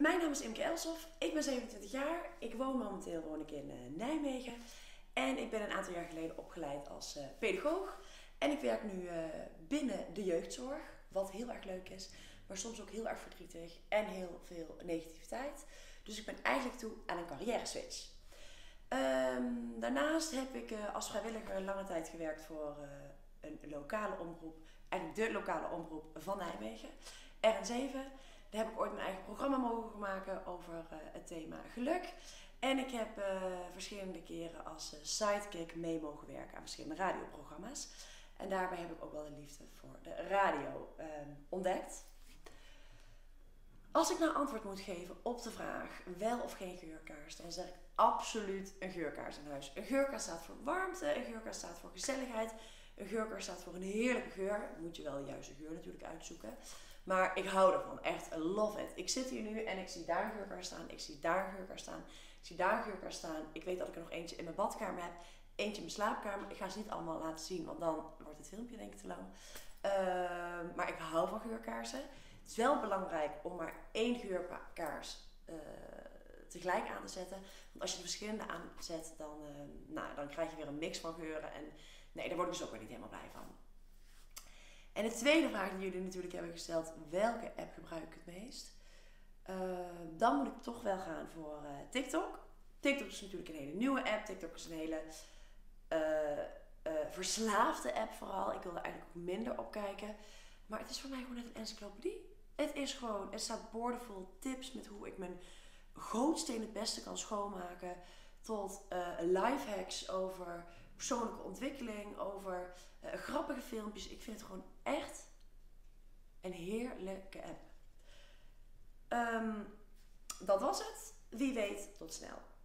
Mijn naam is Imke Elshoff, ik ben 27 jaar, ik woon in Nijmegen en ik ben een aantal jaar geleden opgeleid als pedagoog. En ik werk nu binnen de jeugdzorg, wat heel erg leuk is, maar soms ook heel erg verdrietig en heel veel negativiteit. Dus ik ben eigenlijk toe aan een carrière switch. Daarnaast heb ik als vrijwilliger lange tijd gewerkt voor een lokale omroep, eigenlijk de lokale omroep van Nijmegen, RN7. Daar heb ik ooit mijn eigen programma mogen maken over het thema geluk. En ik heb verschillende keren als sidekick mee mogen werken aan verschillende radioprogramma's. En daarbij heb ik ook wel de liefde voor de radio ontdekt. Als ik nou antwoord moet geven op de vraag wel of geen geurkaars, dan zeg ik absoluut een geurkaars in huis. Een geurkaars staat voor warmte, een geurkaars staat voor gezelligheid, een geurkaars staat voor een heerlijke geur. Moet je wel de juiste geur natuurlijk uitzoeken. Maar ik hou ervan, echt, love it. Ik zit hier nu en ik zie daar een geurkaars staan, ik zie daar een geurkaars staan, ik zie daar een geurkaars staan. Ik weet dat ik er nog eentje in mijn badkamer heb, eentje in mijn slaapkamer. Ik ga ze niet allemaal laten zien, want dan wordt het filmpje denk ik te lang. Maar ik hou van geurkaarsen. Het is wel belangrijk om maar één geurkaars tegelijk aan te zetten. Want als je de verschillende aanzet, dan krijg je weer een mix van geuren. En nee, daar word ik dus ook weer niet helemaal blij van. En de tweede vraag die jullie natuurlijk hebben gesteld, welke app gebruik ik het meest? Dan moet ik toch wel gaan voor TikTok. TikTok is natuurlijk een hele nieuwe app. TikTok is een hele verslaafde app vooral. Ik wil er eigenlijk ook minder op kijken. Maar het is voor mij gewoon net een encyclopedie. Het staat boordevol tips met hoe ik mijn gootsteen het beste kan schoonmaken. Tot lifehacks over persoonlijke ontwikkeling, over grappige filmpjes. Ik vind het gewoon echt een heerlijke app. Dat was het. Wie weet, tot snel.